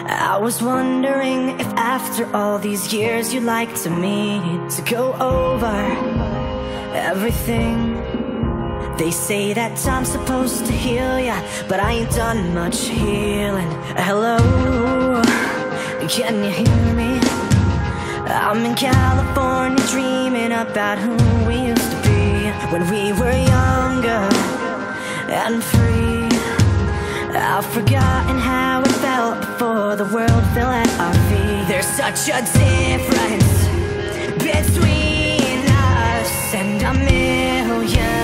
I was wondering if after all these years you'd like to meet, to go over everything. They say that time's supposed to heal ya, but I ain't done much healing. Hello, can you hear me? I'm in California dreaming about who we used to be when we were younger and free. I've forgotten how it felt before the world fell at our feet. There's such a difference between us and a million.